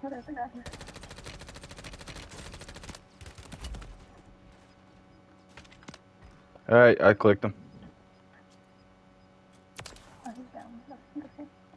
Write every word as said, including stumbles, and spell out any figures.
Oh, there's a guy here. Alright, I clicked him. Oh, he's down. That's interesting.